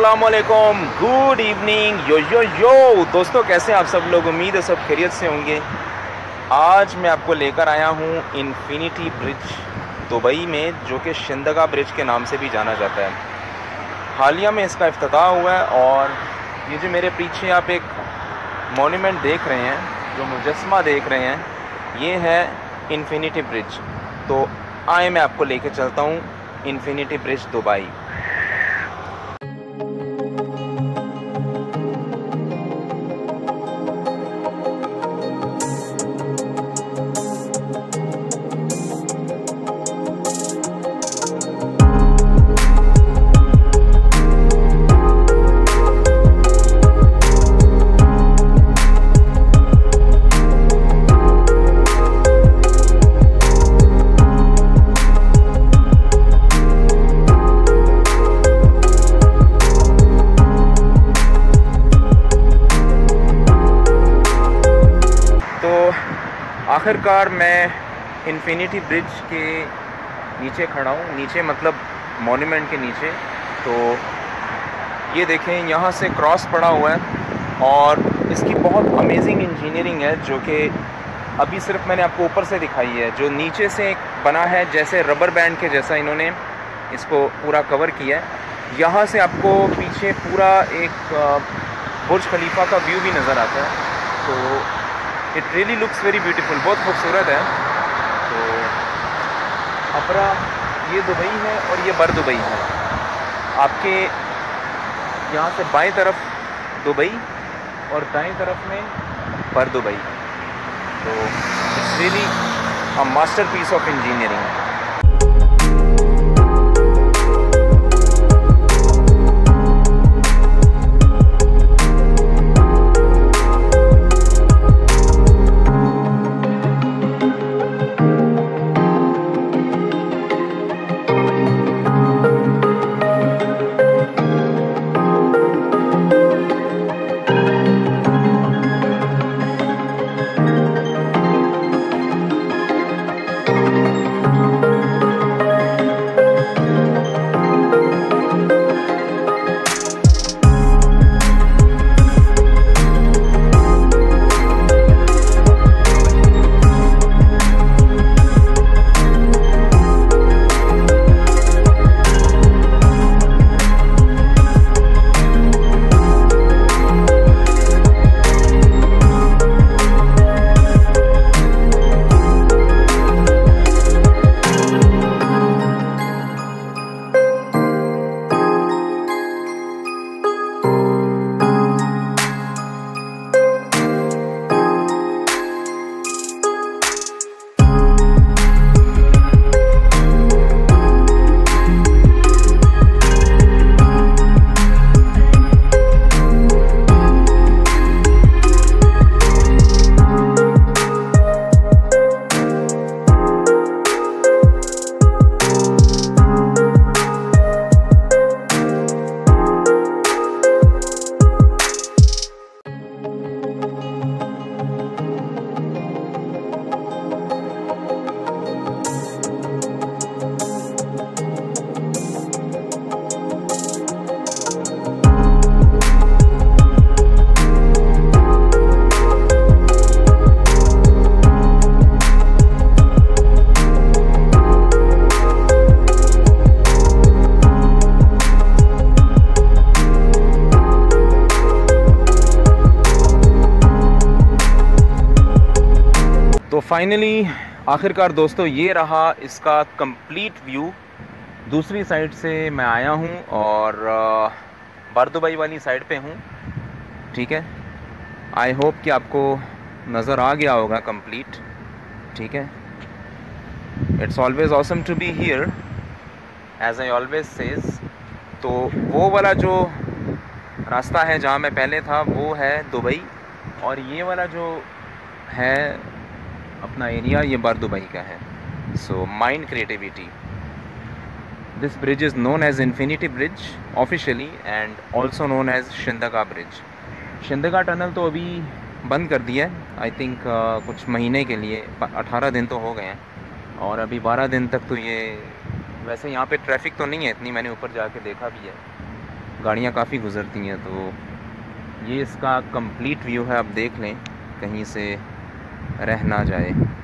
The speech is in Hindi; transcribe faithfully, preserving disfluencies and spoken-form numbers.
अस्सलामुअलैकुम, गुड इवनिंग, यो यो यो दोस्तों, कैसे हैं आप सब लोग। उम्मीद है सब खैरियत से होंगे। आज मैं आपको लेकर आया हूँ इन्फिनिटी ब्रिज दुबई में, जो कि शिंदगा ब्रिज के नाम से भी जाना जाता है। हालिया में इसका इफ्तिताह हुआ है और ये जो मेरे पीछे आप एक मॉन्यूमेंट देख रहे हैं, जो मुजस्मा देख रहे हैं, ये है इन्फिनिटी ब्रिज। तो आए मैं आपको लेकर चलता हूँ इन्फिनिटी ब्रिज दुबई। आखिरकार मैं इन्फिनिटी ब्रिज के नीचे खड़ा हूँ, नीचे मतलब मॉन्यूमेंट के नीचे। तो ये देखें, यहाँ से क्रॉस पड़ा हुआ है और इसकी बहुत अमेजिंग इंजीनियरिंग है, जो कि अभी सिर्फ मैंने आपको ऊपर से दिखाई है। जो नीचे से एक बना है जैसे रबर बैंड के जैसा, इन्होंने इसको पूरा कवर किया है। यहाँ से आपको पीछे पूरा एक बुर्ज खलीफा का व्यू भी नज़र आता है। तो it really looks very beautiful, बहुत खूबसूरत है। तो अपरा ये दुबई है और ये बर दुबई है। आपके यहाँ से बाएं तरफ दुबई और दाएं तरफ में बर दुबई। तो it's really a masterpiece of engineering. तो फाइनली आखिरकार दोस्तों, ये रहा इसका कंप्लीट व्यू। दूसरी साइड से मैं आया हूँ और बर दुबई वाली साइड पे हूँ, ठीक है। आई होप कि आपको नज़र आ गया होगा कंप्लीट, ठीक है। It's always awesome to be here, as I always says. तो वो वाला जो रास्ता है जहाँ मैं पहले था, वो है दुबई, और ये वाला जो है अपना एरिया, ये बर दुबई का है। So mind creativity. This bridge is known as infinity bridge officially and also known as Shindagha bridge. Shindagha tunnel तो अभी बंद कर दिया है, आई थिंक uh, कुछ महीने के लिए, अठारह दिन तो हो गए हैं, और अभी बारह दिन तक तो ये, वैसे यहाँ पे ट्रैफिक तो नहीं है इतनी, मैंने ऊपर जाके देखा भी है, गाड़ियाँ काफ़ी गुज़रती हैं। तो ये इसका कंप्लीट व्यू है, आप देख लें कहीं से रह ना जाए।